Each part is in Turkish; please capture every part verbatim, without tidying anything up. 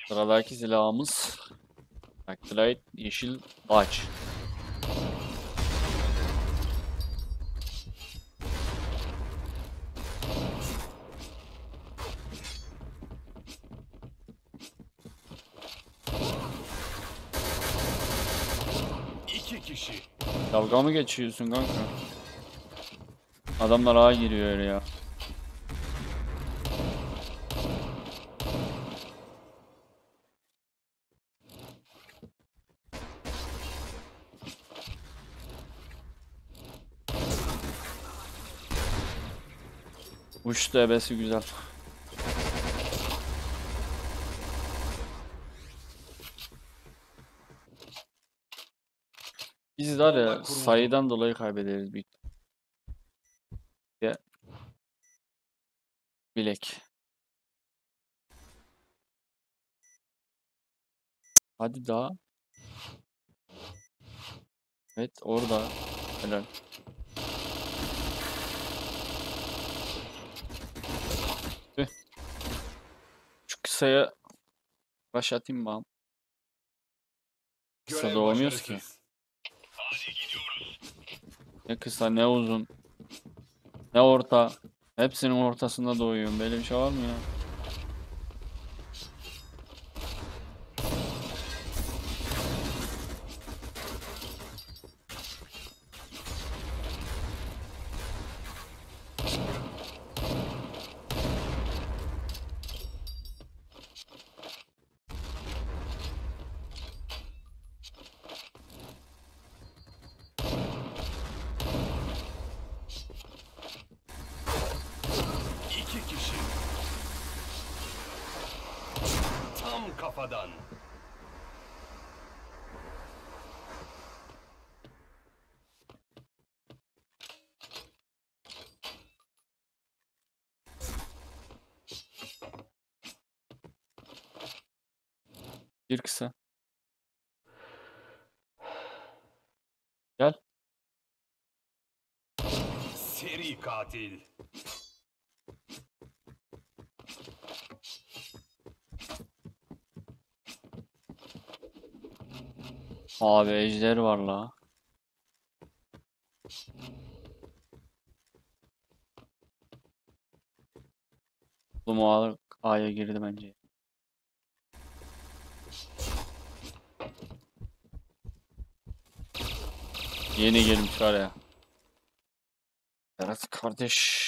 Sıradaki silahımız Actylite yeşil ağaç. İki kişi. Dalga mı geçiyorsun kanka? Adamlar ağa giriyor öyle ya. Uçtu ebesi güzel. Biz var ya sayıdan dolayı kaybederiz büyük. Ya. Bilek. Hadi daha. Evet orada. Helal. Tüh. Şu kısaya baş atayım mı? Kısa Görev doğamıyoruz ki. başarısız. Ne kısa ne uzun. Ne orta. Hepsinin ortasında doğuyorum. Böyle bir şey var mı ya? İki kişi. Tam kafadan. Bir kısa. Gel. Seri katil. Abi ejder var la. Bu A'ya girdi bence. Yeni gelmiş var ya. Berat kardeş.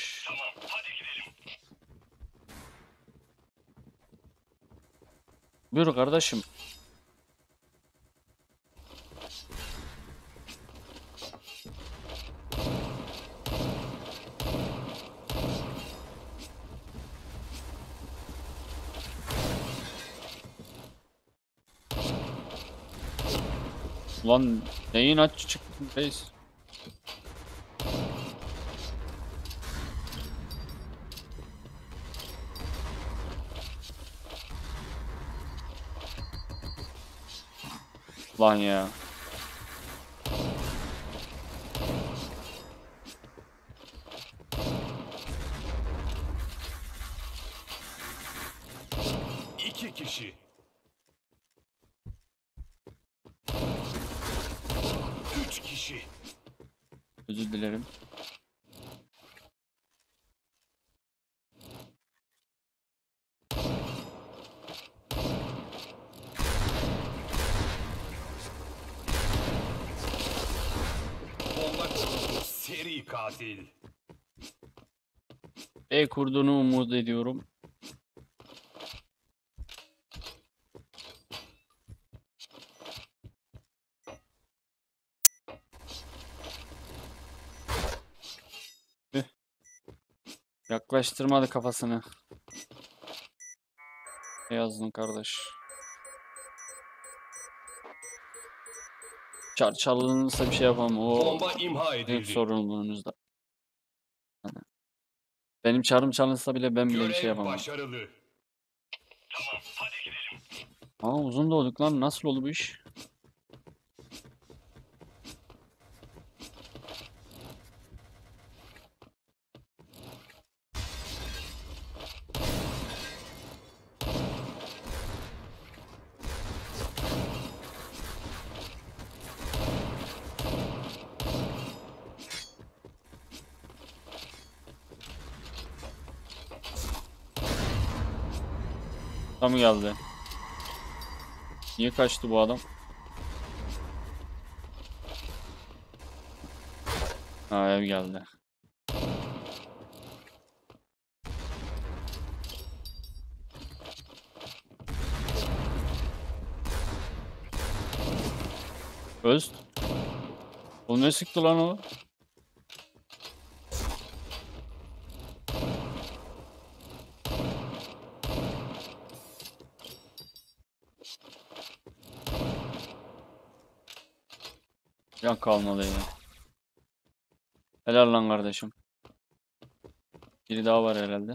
Buyur kardeşim. Ulan neyin açı çıktın reis? Lan ya. İki kişi. Üç kişi. Özür dilerim. Bomba kuruldu. Seri katil. E kurduğunu umut ediyorum. Üh. Yaklaştırmadı kafasını. Ne yazdın kardeş? Çar çalınırsa bir şey yapamam. O Bomba imha hep edildi. sorumluluğunuzda. Benim çarım çalınsa bile ben bile bir şey Görev yapamam. başarılı. Aa uzun doğduk lan. Nasıl oldu bu iş? Tam geldi. Niye kaçtı bu adam? Ha, ev geldi. Öst. O ne sıktı lan o? Can kalmadı ya. Helal lan kardeşim. Biri daha var herhalde.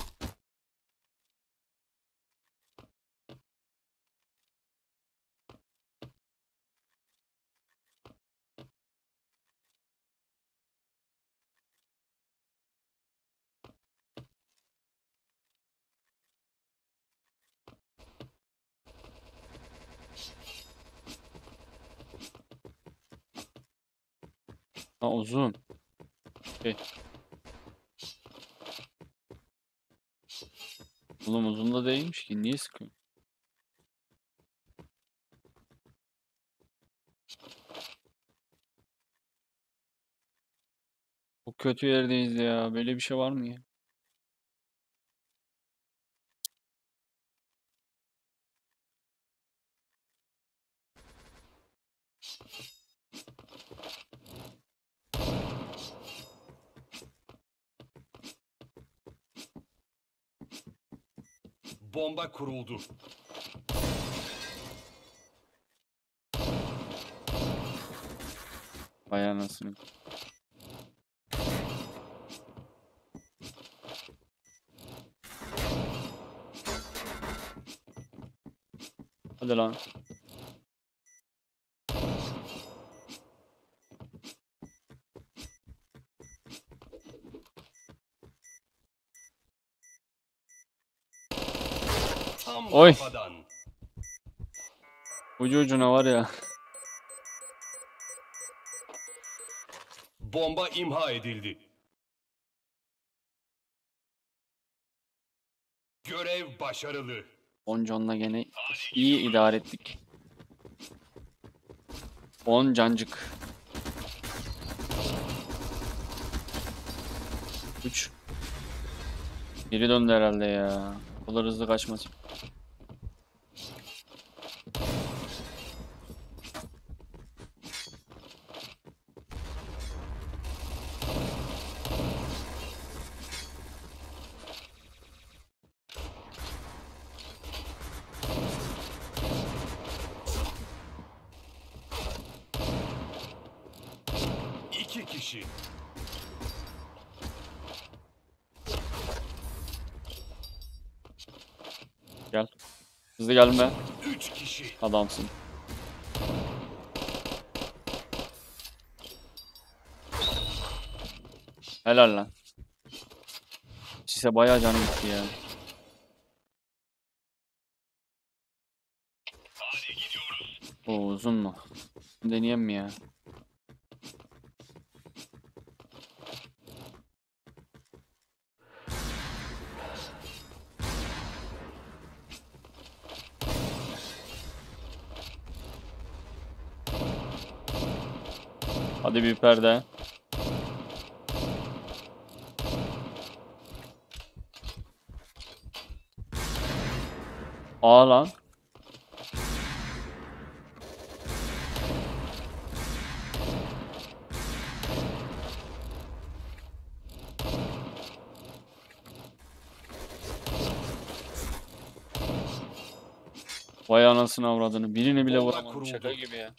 Ha, uzun. Şey. Oğlum uzun da değilmiş ki. Niye sıkıyor? Bu kötü yerdeyiz ya. Böyle bir şey var mı ya? Bomba kuruldu. Vay anasını. Hadi lan. Tam Oy. kafadan. Ucu ucuna var ya. Bomba imha edildi. Görev başarılı. on canla gene iyi idare ettik. on cancık. üç. Geri döndü herhalde ya. O kadar hızlı kaçmasın. İki kişi. Gel. Hızlı gelme. Üç kişi. Adamsın. Helal lan. Size bayağı canım gitti ya. O uzun mu? Deneyeyim mi ya? Hadi bir perde. Aa lan. Vay anasını avradını. Birini bile Bomba vuramadım. kuruldu. Şaka gibi ya.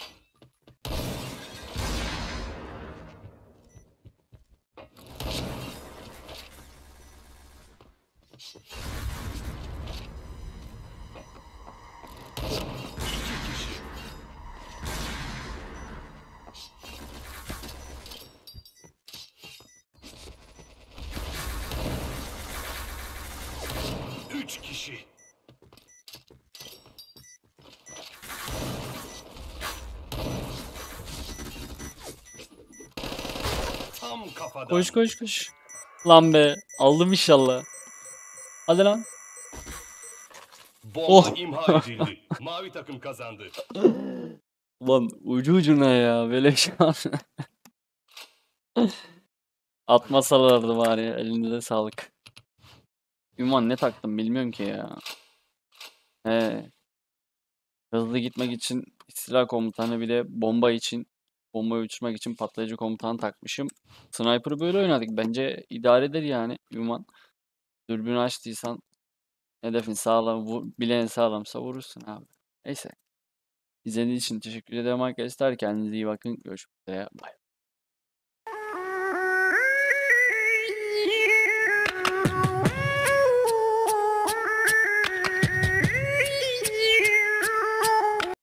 İki kişi. Üç kişi. Tam kafadan. Koş koş koş. Lan be. Aldım inşallah. Hadi lan. Bomba Oh! imha edildi. Mavi takım kazandı. Ulan ucu ucuna ya. Böyle bir şey var. Atmasalardı var ya. Elinize sağlık. Ünvan ne taktım bilmiyorum ki ya. He. Hızlı gitmek için silah komutanı, bir de bomba için, bombayı uçurmak için patlayıcı komutanı takmışım. Sniper'ı böyle oynadık. Bence idaredir yani Ünvan. Dürbün açtıysan hedefin sağlam, vur, bileğin sağlamsa vurursun abi. Neyse. İzlediğiniz için teşekkür ederim arkadaşlar. Kendinize iyi bakın. Görüşmek üzere. Bye.